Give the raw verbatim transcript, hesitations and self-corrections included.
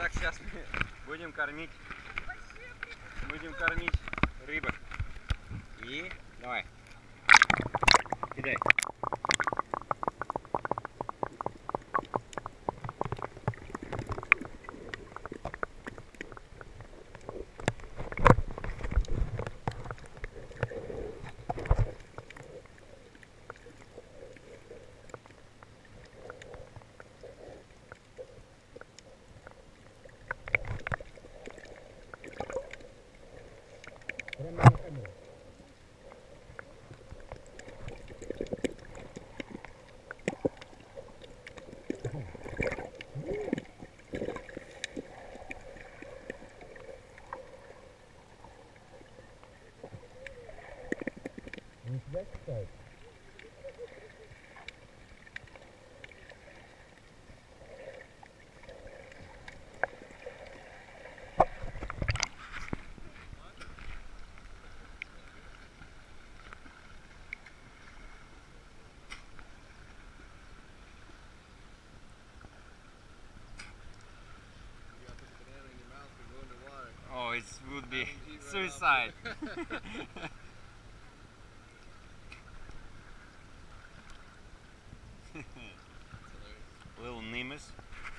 Итак, сейчас мы будем кормить, будем кормить рыбок. И давай, кидай. Прямо на камеру. Не сюда читают? Oh, it would be suicide. Little Nemus.